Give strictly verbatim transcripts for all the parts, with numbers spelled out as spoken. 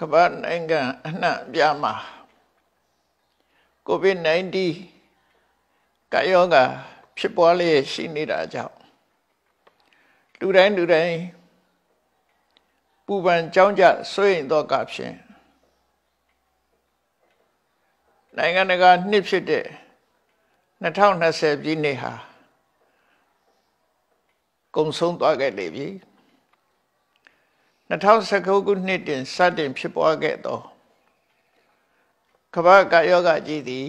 ဘာနိုင်ငံအနှံ့အပြားမှာ COVID nineteen ကပ်ရောဂါဖြစ်ပွားလျက်ရှိနေတာကြောင့်လူတိုင်းလူတိုင်းပူပန်ကြောင်းကြစိုးရိမ်သောကဖြင့်နိုင်ငံတကာနှစ်ဖြစ်တဲ့twenty twentyပြည့်နှစ်ဟာကုန်ဆုံးသွားခဲ့လေပြီtwenty nineteenခုနှစ်တွင်စတင်ဖြစ်ပွားခဲ့သောကမ္ဘာ့ကပ်ရောဂါကြီးသည်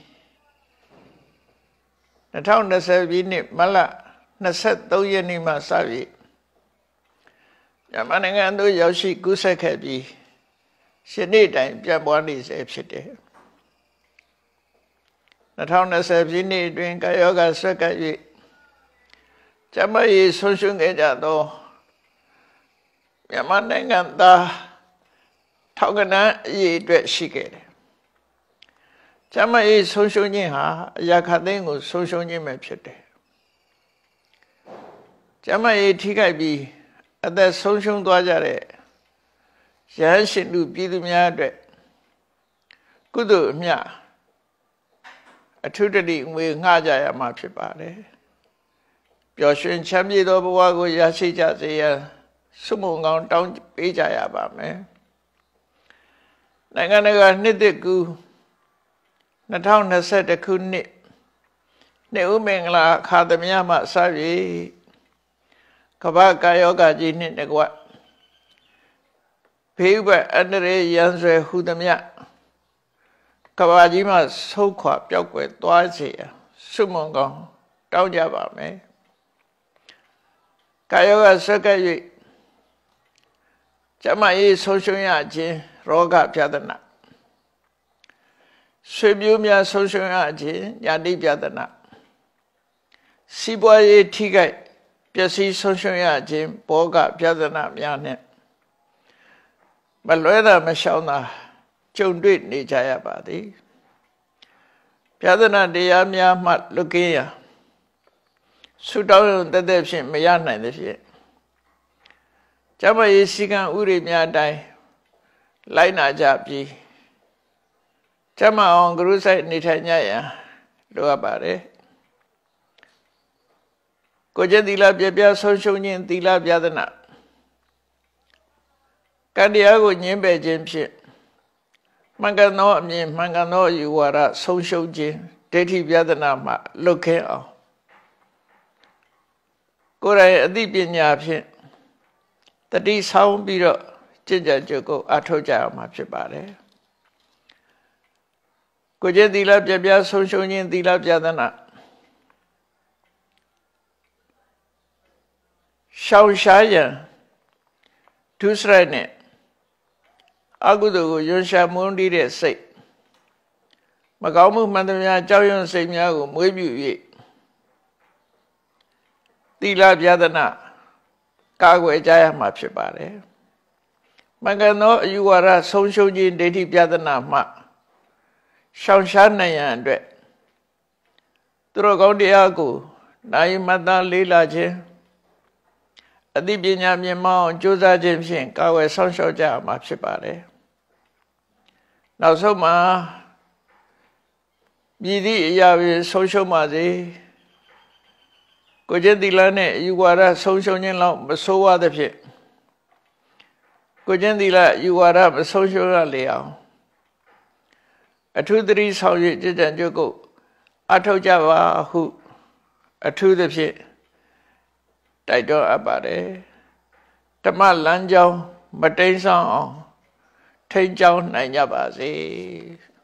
twenty twentyပြည့်နှစ်မတ်လtwenty-threeရက်နေ့မှစပြီးမြန်မာနိုင်ငံသို့ရောက်ရှိကူးစက်ခဲ့ပြီးယနေ့တိုင်ပြန့်ပွားနေဆဲဖြစ်တယ်twenty twentyပြည့်နှစ်တွင်ကပ်ရောဂါဆွဲကပ်၍ကျန်းမာရေးဆုံးရှုံးခဲ့ကြသောမြန်မာနိုင်ငံသားထောင်ကနန်းအရေးအတွက်ရှိခဲ့တယ်။ကျန်းမာရေးဆုံးရှုံးခြင်းဟာအရာခသိန်းကိုဆုံးရှုံးခြင်းပဲဖြစ်တယ်။ကျန်းမာရေးထိခိုက်ပြီးအသက်ဆုံးရှုံးသွားကြတဲ့ရဟန်းရှင်လူပြည်သူများအတွက်ကုသိုလ်အမျှအထုတတိငွေငှကြရမှာဖြစ်ပါတယ်။ပျော်ရွှင်ချမ်းမြေ့သောဘဝကိုရရှိကြစေရန်ဆုမွန်ကောင်းတောင်းပေးကြရပါမယ်နိုင်ငံတကာနှစ်သစ်ကူးtwenty twenty-oneခုနှစ်နှစ်ဦးမင်္ဂလာအခါသမယမှစ၍ကမ္ဘာ့ကာယောဂါကြီးနှင့်တကွဘေးဥပဒ်အန္တရာယ်ရန်ဆွဲဟူသည်မြကမ္ဘာကြီးမှဆုတ်ခွာပျောက်ကွယ်သွားစေရန်ဆုမွန်ကောင်းတောင်းကြပါမယ်ကာယောဂါဆွဲကပ်၍ကျမရေးဆုံးရှုံးရခြင်းရောဂပြဿနာဆွေမျိုးများဆုံးရှုံးရခြင်းညာတိပြဿနာစီးပွားရေးထိခိုက်ပျက်စီးဆုံးရှုံးရခြင်းဘောဂပြဿနာများနဲ့မလွဲတာမရှောင်တာကြုံတွေ့နေကြရပါသည်ပြဿနာတရားများမှလွတ်ကင်းရာဆုတောင်းတသက်ဖြင့်မရနိုင်သဖြင့်ကျမရေးစည်းကမ်းဥပဒေများအတိုင်းလိုက်နာကြပြီးကျမအောင်ဂရုစိုက်နေထိုင်ကြရန်လိုအပ်ပါတယ်ကိုယ်ကျင့်သီလပြပြဆုံးရှုံးခြင်းသီလပြဒနာကံတရားကိုညှင်းပယ်ခြင်းဖြင့်မှန်ကန်သောအမြင်မှန်ကန်သောအယူဝါဒဆုံးရှုံးခြင်းဒိဋ္ဌိပြဒနာမှလွတ်ကင်းအောင်ကိုယ်တိုင်အသိပညာဖြင့်တတိဆောင်ပြီးတော့ကျင့်ကြံကြုတ်ကိုအထောက်ကြရမှာဖြစ်ပါတယ်ကိုကျင့်သီလပြပြဆုံးရှုံးခြင်းသီလပြဒနာရှောင်ရှားရန်ဒုစရိုက်နဲ့အကုသိုလ်ကိုယွန်းရှာမွန်းတီးတဲ့စိတ်မကောင်းမှုမှန်သမျှကြောက်ရွံ့စိတ်များကိုမွေးမြူ၍သီလပြဒနာကာကွယ်ကြရမှာဖြစ်ပါတယ်မှန်ကန်သောအယူဝါဒဆုံးရှုံးခြင်းဒိဋ္ဌိပြဒနာမှရှောင်ရှားနိုင်ရန်အတွက်သူတော်ကောင်းတရားကိုနိုင်မှတ်သားလေးလာခြင်းအသိပညာမြင့်မောင်းကြိုးစားခြင်းဖြင့်ကာကွယ်ဆောင်ရှောက်ကြရမှာဖြစ်ပါတယ်နောက်ဆုံးမှာမြည်သည့်အရာပင်ဆုံးရှုံးပါစေကိုကျင့်သီလနဲ့အယူဝါဒဆုံးရှုံးခြင်းလောက်မဆိုးဝါးသဖြင့်ကိုကျင့်သီလအယူဝါဒမဆုံးရှုံးရလေအောင်အထူးသတိဆောင်၍ကျင့်ကြံကြုတ်ကိုအထောက်ကြပါဟုအထူးသဖြင့်တိုက်တွန်းအပ်ပါတယ်ဓမ္မလမ်းကြောင်းမတိမ်းဆောင်အောင်ထိန်းကျောင်းနိုင်ကြပါစေ